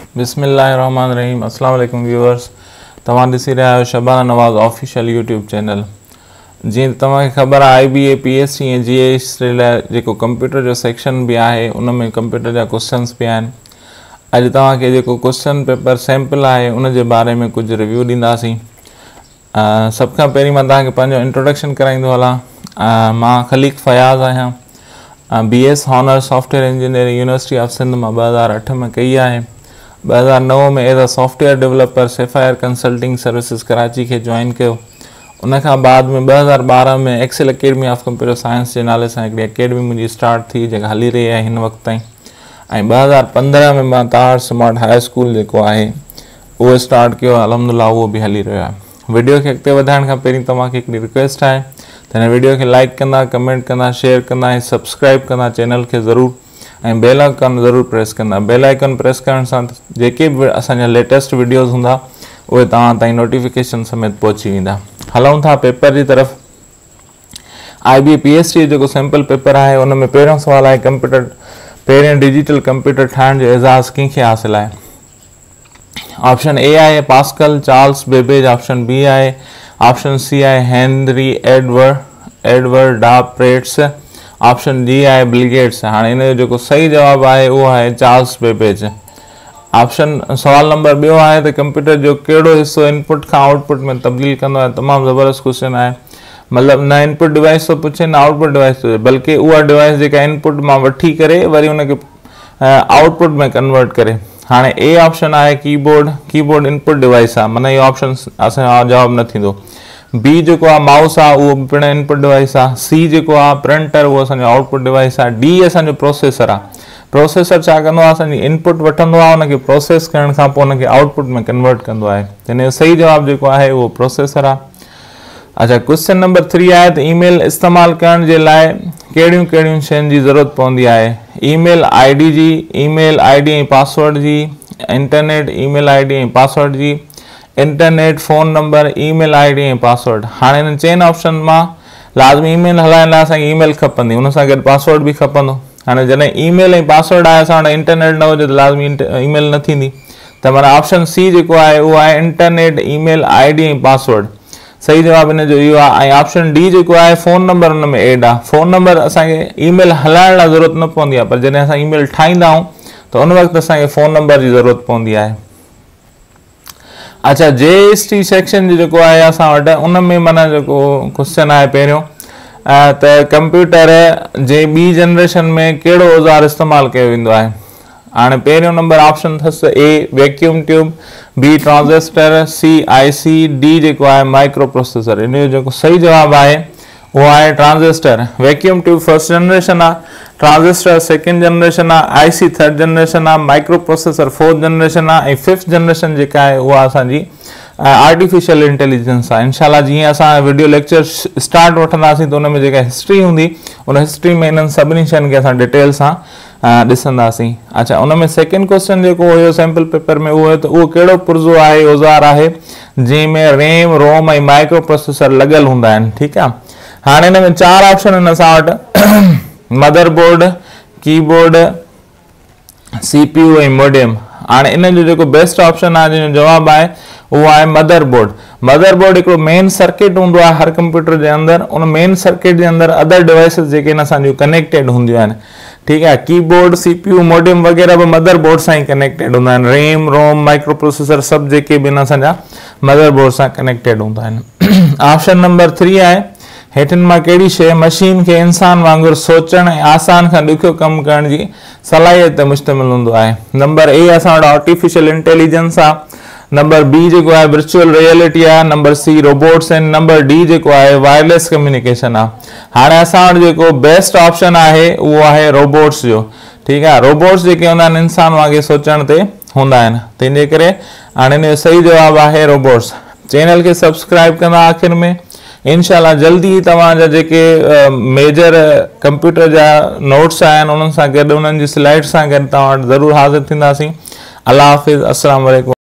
बिस्मिल्लाहिर्रहमानिर्रहीम। अस्सलाम वालेकुम व्यूअर्स, तव्हां ॾिसी रहिया आहियो Shabana Nawaz official YouTube channel. जीअं तव्हांखे ख़बर आहे IBA PSC ऐं GS लाइ जेको कंप्यूटर जो सेक्शन भी आहे उन में कंप्यूटर जा क्वेश्चन्स भी आहिनि। अॼु तव्हांखे जेको क्वेश्चन पेपर सैम्पल आहे उन जे बारे में कुछ रिव्यू ॾींदासीं। सभ खां पहिरीं मां तव्हांखे पंहिंजो इंट्रोडक्शन कराईंदो हलां। मां खलीक फयाज़ आहियां। BS honour software engineering university of Sindh मां 2008 में कई आहे। 2009 में as a software developer Sapphire consulting services Karachi के ज्वाइन किया। उन खां बाद में 2012 में Excel academy of computer science के नाले से हिकिड़ी अकेडमी मुझी स्टार्ट थी जेका हली रही है इन वक्त ताईं। 2015 में मैं तार स्मार्ट हाई स्कूल जो है वो स्टार्ट किया। अल्हम्दुलिल्लाह वो भी हली रहा है। वीडियो के अॻिते वधाइण खां पहिरीं तव्हांखे हिकिड़ी रिक्वेस्ट है तो वीडियो के लाइक कंदा, कमेंट कंदा, शेयर कंदा, सब्सक्राइब कंदा चैनल के ज़रूर, बेल आइकन ज़रूर प्रेस कंदा। बेल आइकन प्रेस करण सां जेके भी असांजा लेटेस्ट वीडियोज़ हुंदा उहे तव्हां ताईं नोटिफिकेशन समेत पहुची वेंदा। हलूं था पेपर की तरफ। IBA PSC जो सैम्पल पेपर है उन में पहिरियों सवाल है कंप्यूटर पहिरें डिजिटल कंप्यूटर ठाहिण जो एज़ाज़ कंहिंखे हासिल है। ऑप्शन A है Pascal Charles Babbage, option B है, ऑप्शन C है हेनरी एडवर्ड डा प्रेट्स, ऑप्शन D है बिल गेट्स। हाँ इन जो सही जवाब है वो है चार्ल्स बेबेज। ऑप्शन सवाल नंबर बो है तो कंप्यूटर जो केड़ो हिस्सो इनपुट का आउटपुट में तब्दील कंदो है। तमाम ज़बरदस्त क्वेश्चन है। मतलब न इनपुट डिवाइस तो पूछे न आउटपुट डिवाइस तो, बल्कि वह डिवाइस जो इनपुट में वठी करे वरी उनके आउटपुट में कन्वर्ट करे। हाँ ए ऑप्शन है कीबोर्ड इनपुट डिवाइस है, माना ये ऑप्शन असां जवाब न थींदो। B जो माउस है वो पिण इनपुट डिवाइस है। C जो प्रिंटर वो असो आउटपुट डिवाइस है। D असो प्रोसेसर है। प्रोसेसर छा कंदो आहे असांजी इनपुट वठंदो आहे उनके प्रोसेस करण खां पोइ उनके आउटपुट में कन्वर्ट कंदो आहे। इन सही जवाब जो है वो प्रोसेसर है। अच्छा क्वेश्चन नंबर 3 है तो ईमेल इस्तेमाल करण जे लाइ कहिड़ियूं कहिड़ियूं शयुनि जी ज़रूरत पवंदी आहे। ईमेल ID जी, ईमेल ID ऐं पासवर्ड जी, इंटरनेट ईमेल ID ऐं पासवर्ड जी, internet phone number email ID ऐं पासवर्ड। हाँ इन चइनि ऑप्शन में लाज़मी ईमेल हलाइण लाइ असांखे ईमेल खपंदी, उन सां गॾु पासवर्ड भी खपंदो। हाँ जैसे ईमेल ऐं पासवर्ड है असां वटि इंटरनेट न हुजे तो लाज़मी ईमेल न थींदी। तो माना ऑप्शन C जो है वो है इंटरनेट ईमेल ID ऐं पासवर्ड। सही जवाब इन जो इहो आहे। ऑप्शन D जो है फ़ोन नंबर उन में एड आहे। फ़ोन नंबर असांखे ईमेल हलाइण लाइ ज़रूरत न पवंदी आहे, पर जॾहिं असां ईमेल ठाहींदा आहियूं तो उन वक्त असांखे फ़ोन नंबर की ज़रूरत पवंदी आहे। अच्छा JST सेक्शन जो है असां वटि उन में माना जो क्वेश्चन है पहिरियों तो कंप्यूटर जे बी जनरेशन में केड़ो औजार इस्तेमाल किया वेंदो आहे। हाँ पहिरियों नंबर ऑप्शन थस A vacuum tube, B transistor, C IC, D जो है माइक्रो प्रोसेसर। इन जो सही जवाब है वो है transistor. Vacuum tube first generation है, ट्रांजिस्टर सेकंड जनरेशन है, IC थर्ड जनरेशन है, माइक्रो प्रोसेसर फोर्थ जनरेशन है, फिफ्थ जनरेशन जो है वो असांजी आर्टिफिशियल इंटेलिजेंस है। इंशाल्लाह जी असां वीडियो लेक्चर स्टार्ट वठंदासीं तो उनमें जो हिस्ट्री होंगी उन हिस्ट्री में इन सभी शयुनि के असां डिटेल सां ॾिसंदासीं। अच्छा उन में सेकंड क्वेश्चन जो हुयो सैम्पल पेपर में वो है तो वो केड़ो पुर्ज़ो है औजार है जैमें रैम रोम और माइक्रो प्रोसेसर लगल होंदा आहिनि। ठीक है। हाँ इन में 4 ऑप्शन आहिनि असां वटि मदरबोर्ड, कीबोर्ड, CPU और मोडेम। हाँ इन जो बेस्ट ऑप्शन है जो जवाब है वो है मदरबोर्ड। मदरबोर्ड एक मेन सर्किट होंदो है हर कंप्यूटर के अंदर, उन मेन सर्किट के अंदर अदर डिवाइसेस जेके असांजूं कनेक्टेड होंदियूं आहिनि। ठीक है। कीबोर्ड CPU मोडेम वगैरह भी मदरबोर्ड से ही कनेक्टेड होंदा आहिनि। रैम रोम माइक्रो प्रोसेसर सब जेके भी असांजा मदरबोर्ड से कनेक्टेड होंदा आहिनि। ऑप्शन नंबर 3 है हेठन मां कहिड़ी शइ मशीन के इंसान वांगुरु सोचण ऐं आसान खां ॾुखियो कम करण जी सलाहियत ते मुश्तमिल हूंदो आहे। नंबर A असां वटि आर्टिफिशियल इंटेलिजेंस आहे, नंबर B जो है वर्चुअल रियलिटी है, number C robots and number D जो है वायरलेस कम्युनिकेशन है। हाँ असां वटि जो बेस्ट ऑप्शन है वो है रोबोट्स जो। ठीक है। रोबोट्स जो होंदा आहिनि इंसान वांगुरु सोचण ते हूंदा आहिनि, तंहिंजे करे हाणे इन जो सही जवाब है रोबोट्स। चैनल के सब्सक्राइब कंदा आखिर में। इंशाल्लाह जल्दी ही तव्हांजा जेके मेजर कंप्यूटर जा नोट्स आहिनि उन्हनि सां गॾु उन्हनि जी स्लाइड्स सां गॾु तव्हां वटि ज़रूरु हाज़िर थींदासीं। अल्लाह हाफ़िज़। अस्सलाम वालेकुम।